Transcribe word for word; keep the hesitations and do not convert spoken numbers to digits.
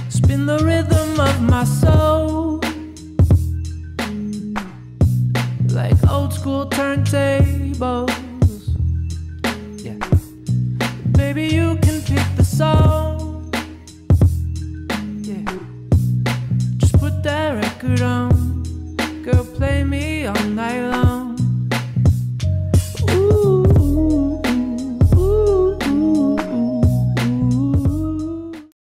spin the rhythm of my soul, like old school turntables. Yeah, baby, you can pick the song.